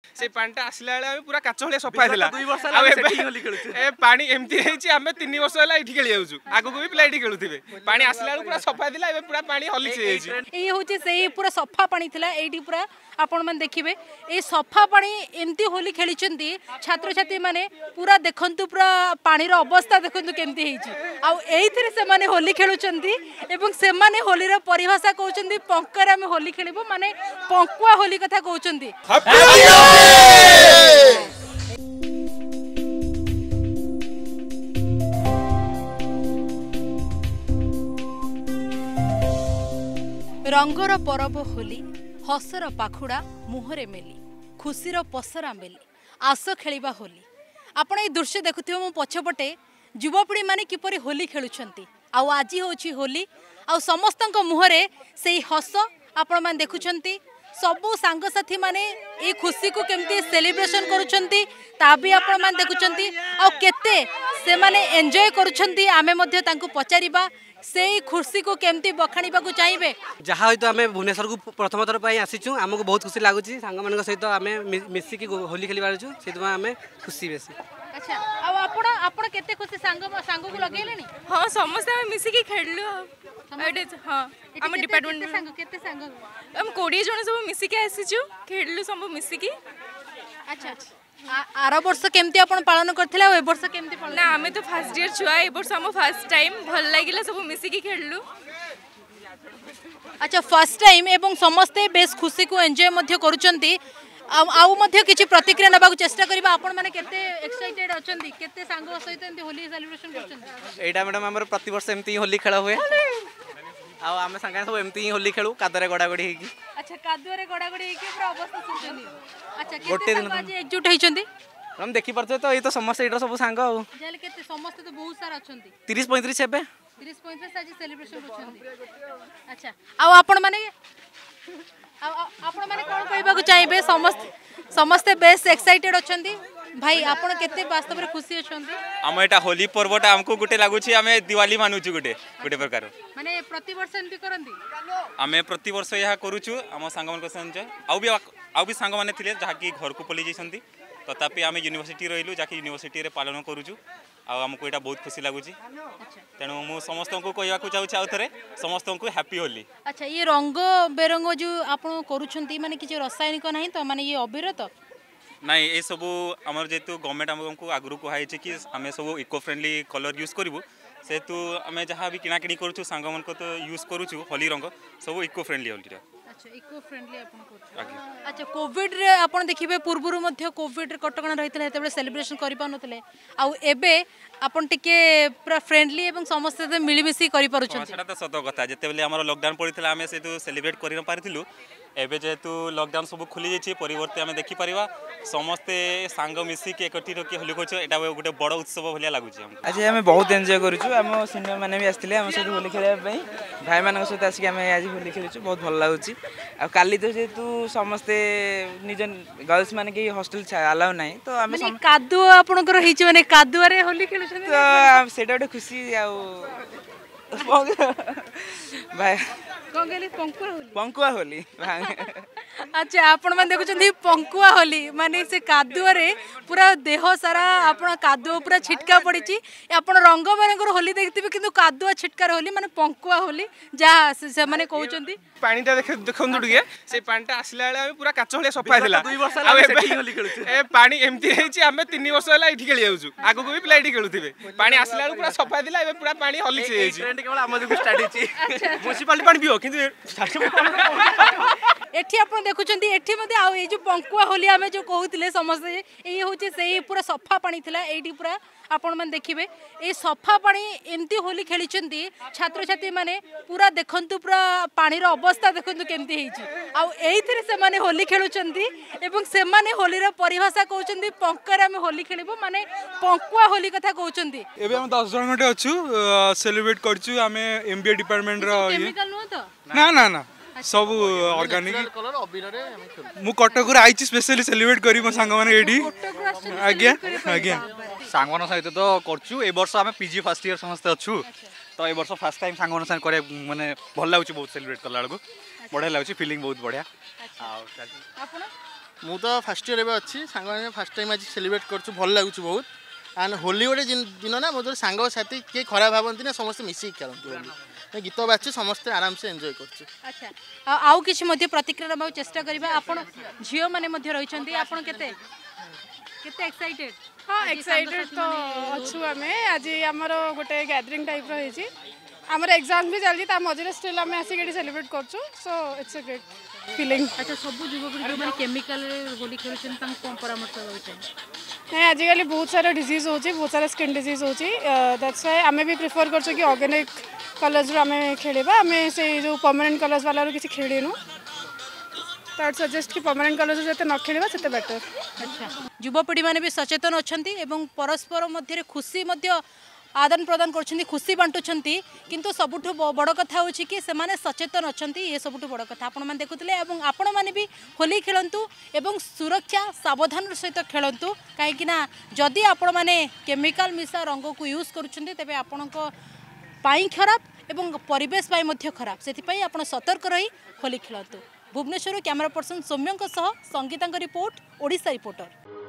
से पानीटा आसला बेले पूरा काच भाई सफा ए पानी एमती रही आम 3 वर्ष है ये खेली जाऊँ आगू भी पिला ये खेलुवे पानी आसला बेले पूरा सफा थिला पूरा पानी हलिस ये हूँ से पूरा सफा पानी थिला एठी पूरा आपण मैंने देखिए ये सफा पानी एमती होली खेली छात्र छात्री मैंने पूरा देखंतु पूरा पानीर अवस्था देखंतु केमती होती से माने होली खेलुचंती एवं से माने होली रो परिभाषा कहउचंती पंकर आमे होली खेलिबो माने पंकुआ होली कथा कहउचंती। रंगर परब होली हसर पाखुड़ा मुहरे मेली खुशीर पसरा मेली आस खेलिबा होली। आपण ये दृश्य देखुथिबो मो पछपटे युवपीढ़ी माने किपरि होली खेलुछंती आउ आज होची होली आउ समस्तक मुहरे से हस आपण माने देखुछंती सबु सांगसाथी माने ये खुशी को केमती सेलिब्रेशन करुछंती ता भी आपण माने देखुछंती आउ केते से माने एन्जॉय करुछंती आमे मध्ये तांको पचारिबा से खुशी को केमती बखाणीबा को चाहिए जहाँ तो आम भुवनेश्वर को प्रथम थर पर आसीचु आमको बहुत खुशी लगुच सांग मान सहित आम मिसिकी होली खेली पार्छु से आम खुशी बेसी। अच्छा अब आपण आपण केते खुशी सांग सांग को लगेलेनी? हां समस्त हम मिसिकी खेललु हां हम डिपार्टमेंट सांग केते सांग हम 20 जण सब मिसिकी आसीचु खेललु सब मिसिकी। अच्छा आर वर्ष केमती आपण पालन करथिले ए वर्ष केमती पालन? ना हमें तो फर्स्ट ईयर छुआ ए वर्ष हम फर्स्ट टाइम भल लागिला सब मिसिकी खेललु। अच्छा फर्स्ट टाइम एवं समस्ते बेस खुशी को एन्जॉय मध्ये करूचंती आउ मध्ये किछि प्रतिक्रिया नबाक चेष्टा करबा आपण माने केते एक्साइटेड अछंती केते सांग सहित एंती होली सेलिब्रेशन करछंती? एटा मैडम हमर प्रति वर्ष एमती होली खेला हुए आ आमे संगे सब एमती होली खेलू कादरे गडागडी हेकी। अच्छा कादरे गडागडी हेकी पूरा अवस्था सुनछनी। अच्छा केते सांग आज एकजुट हेचंती? हम देखि परछे तो ए तो समस्त एटा सब सांग आ जेल केते समस्त तो बहुत सारा अछंती 30 35 हेबे 30 35 आज सेलिब्रेशन करछंती। अच्छा आ आपण माने आपण माने कोन कहबा को चाहिबे समस्त बेस एक्साइटेड अछंती भाई आपण केते वास्तव रे खुशी अछंती? हम एटा होली पर्वटा हमको गुटे लागुची हमें दिवाली मानुछु गुटे प्रकार माने प्रति वर्ष एंती करंती हमें प्रति वर्ष यह करूछु हम सांग मन को संजय आउ भी सांग माने थिले जहा कि घर को पली जैसंती तथापि आम यूनिवर्सिटी रहिलु जाकि यूनिवर्सिटी रे पालन करूछु आमको यहाँ बहुत खुशी लगुच तेणु मु समस्त को कहवाक चाहूँ आउ थे समस्त को हैप्पी होली। अच्छा ये रंग बेरंग जो आप करुँच माने किसी रासायनिक नहीं तो माने ये अबीर तो नाई ये सब आमर जेतु गवर्नमेंट आमको आगु कहुई कि आम सब इको फ्रेंडली कलर यूज करूँ सेतु आम जहाँ भी किणाकिणी करूँ सांग मन को तो यूज करूँ होली रंग सब इको फ्रेंडली होली। अच्छा इको फ्रेंडली अच्छा कोविड रे आपण देखिबे पूर्वरु मध्य कोविड रे कटकणा रहितले हेतेबे सेलिब्रेशन करि पानथले आउ एबे आपण टिके पूरा फ्रेंडली एवं समस्त से मिलीमिशी करि पारुछन सेटा तो सत कथा जेतेबेले हमर लॉकडाउन पड़ितला आमे सेतु सेलिब्रेट करि न पारिथिलु एबे जेतु लॉकडाउन सब खुली जाइए परिवर्ते आम देखिपर समस्ते सांग मिसिक एकठी रखी होली खोच एटा गोटे बड़ उत्सव भाया लगुच। आज आम बहुत एंजॉय करूँ आम सिनियर मैंने भी आसते आम सहित होली खेलवाई भाई मान सहित आसिक आम आज होली खेलुँ बहुत भल लगुच काली तो जेहेतु समस्ते निज गर्ल्स माने के हॉस्टल अलाउ ना तो आम कादुआ आपनकर हिच माने कादुआ होली खेलुँ तो सेटा गोटे खुशी भाई कौन कहली पंकुआ होली पंकुआ होली अच्छा आपण मैंने देखुं पंकुआ होली माने से कादुआ रे पूरा देह सारा आपण कादुआ पूरा छिटका पड़ी आपण रंग मानकर होली देखिए किंतु कादुआ छिटकार होली माने पंकुआ होली जहाँ से माने कहउचंती पानीटा देखंतु टिके से पानीटा आसला बेले पूरा काच भाई सफा थिला 2 वर्ष है होली खेलुछे ए पानी एमती रही आम 3 वर्ष है ये खेली जाऊँ आगू भी पिला ये खेलुवे पानी आसला बेले पूरा सफा थिला पूरा पानी हलिस ट्रेंड केवल आम जो स्टार्ट होची म्युनिसिपालिटी पानी पियो किंतु एठी आपण देखुचंती एठी मध्ये आ ए जो पंकुआ होली आमे जो कहउतिले समस्त ए होचे से पूरा सफा पानी थिला एठी पूरा आपण मन देखिबे ए सफा पानी एमती होली खेलिचंती छात्र छात्री माने पूरा देखंतु पूरा पानी रो अवस्था देखंतु केमती हेची आ एइथिरे से माने होली खेलुचंती एवं से माने होली रो परिभाषा कहउचंती पंकर आमे होली खेलिबो माने पंकुआ होली कथा कहउचंती। एबे हम 10 जन गटे अछु सेलिब्रेट करछु आमे एमबीए डिपार्टमेंट रो केमिकल नो तो ना ना ना सब ऑर्गेनिक कलर अबीर रे मु कटक रे आइछि स्पेशली सेलिब्रेट करी मो संग माने एडी आज्ञा आज्ञा सांगन सहित तो करछु ए वर्ष आमे पीजी फर्स्ट ईयर समस्त अछु तो ए वर्ष फर्स्ट टाइम सांगन सहित करे माने भल लागुछि बहुत सेलिब्रेट करला को बढ़िया लागुछि फीलिंग बहुत बढ़िया आपण ମୁଁ ତ ଫାର୍ଷ୍ଟ ଇୟର ଏବେ ଅଛି ସାଙ୍ଗମାନେ ଫାର୍ଷ୍ଟ ଟାଇମ୍ ଆଜି ସେଲିବ୍ରେଟ୍ କରୁଛୁ ଭଲ ଲାଗୁଛି ବହୁତ ଆଣ୍ଡ ହୋଲି ଗୋଟେ ଦିନ ନା ମୋ ସାଙ୍ଗସାଥି କିଏ ଖରାପ ଭାବନ୍ତି ନା ସମସ୍ତେ ମିଶିକି ଖେଳନ୍ତି ହୋଲି ଗୀତ ବାଜୁଛି ସମସ୍ତେ ଆରାମସେ ଏନ୍ଜୟ କରୁଛୁ ଆଚ୍ଛା ଆଉ କିଛି ମଧ୍ୟ ପ୍ରତିକ୍ରିୟା ନେବାକୁ ଚେଷ୍ଟା କରିବା ଆପଣ ଝିଅମାନେ ମଧ୍ୟ ରହିଛନ୍ତି ଆପଣ କେତେ କେତେ ଏକ୍ସାଇଟେଡ୍ हाँ एक्साइटेड तो अच्छु आम आज आमर गोटे गैदरिंग टाइप रही आमर एग्जाम भी चलती मझे स्टिल आम आसिक सेलिब्रेट करछु so it's a great feeling अच्छा सब युवपीढ़ी जो केमिकल होली खेलुछन कौन परामर्श देउछन नहीं आजिकल बहुत सारा डिजीज होची बहुत सारा स्किन डिजीज होची दैट्स व्हाई आम भी प्रिफर करछु कि ऑर्गेनिक कलर्स आम खेलिबा आम से जो परमानेंट कलर्स वाला किसी खेलिनु तो सजेस्ट कि परमानेंट कलर्स जते न खेलिबा सेते बेटर अच्छा युवपीढ़ी माने भी सचेतन अछंती एवं परस्पर मध्य खुशी मध्य आदान प्रदान कर खुशी बांटुंट किंतु सबुठ बड़ कथा होची कि सेमाने सचेतन अछंती ये सबुठ बड़ कथा आपण माने देखुतले एवं आपण माने भी होली खेलंतु एवं सुरक्षा सावधान सहित खेलंतु काहेकि ना जदि आपण माने केमिकल मिसा रंग को यूज करूछंती तबे आपणको पाई खराब एवं परिवेश पाई मध्य खराब सेति पई आपण सतर्क रही होली खेलंतु भुवनेश्वर कैमरा पर्सन सौम्यों सह संगीता रिपोर्ट ओडिशा रिपोर्टर।